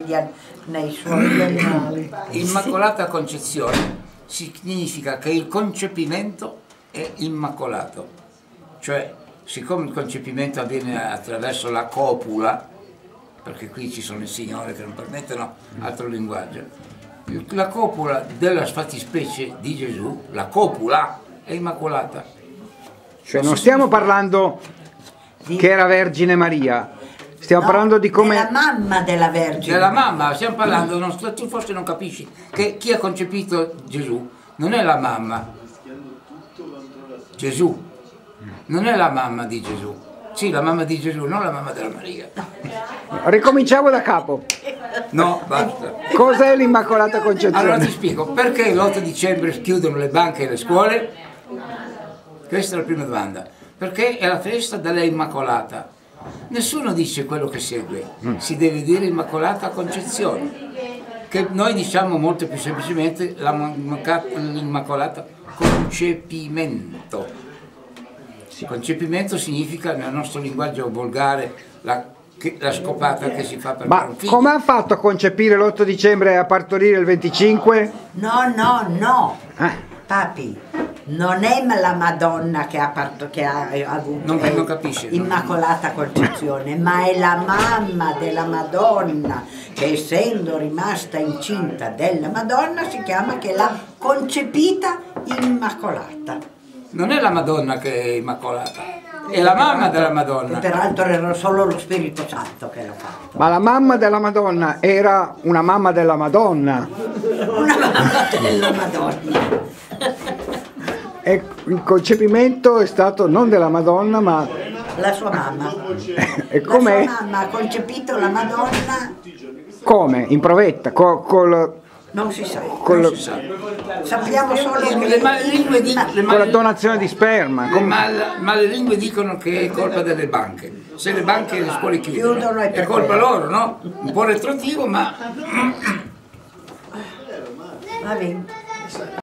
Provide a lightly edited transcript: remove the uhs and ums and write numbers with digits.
famiglia, nei suoi locali. Immacolata concezione significa che il concepimento è immacolato, cioè siccome il concepimento avviene attraverso la copula, perché qui ci sono i signori che non permettono altro linguaggio, la copula della fattispecie di Gesù, la copula, è immacolata. Cioè non stiamo parlando che era Vergine Maria, stiamo parlando di come... Della mamma della Vergine. Della mamma, stiamo parlando, tu forse non capisci, che chi ha concepito Gesù non è la mamma, Gesù, non è la mamma di Gesù, sì la mamma di Gesù, non la mamma della Maria. Ricominciamo da capo. No, basta. Cos'è l'Immacolata Concezione? Allora ti spiego, perché l'8 dicembre chiudono le banche e le scuole? Questa è la prima domanda. Perché è la festa della Immacolata. Nessuno dice quello che segue, si deve dire Immacolata Concezione, che noi diciamo molto più semplicemente l'Immacolata Concepimento. Concepimento significa nel nostro linguaggio volgare la scopata che si fa per fare un figlio. Ma come ha fatto a concepire l'8 dicembre e a partorire il 25? No, papi, non è la Madonna che ha avuto non capisce, Immacolata Concezione, ma è la mamma della Madonna che, essendo rimasta incinta della Madonna, si chiama che l'ha concepita Immacolata. Non è la Madonna che è immacolata, è la mamma della Madonna. E peraltro era solo lo Spirito Santo che l'ha fatto. Ma la mamma della Madonna era una mamma della Madonna. Una mamma della Madonna. E il concepimento è stato non della Madonna, ma... La sua mamma. E com'è? La sua mamma ha concepito la Madonna. Come? In provetta? Non si sa. Non si sa. Sappiamo solo che Con la donazione di sperma. Ma le lingue dicono che è colpa delle banche. Se le banche e le scuole chiudono è colpa loro, no? Un po' retroattivo, ma... Va bene.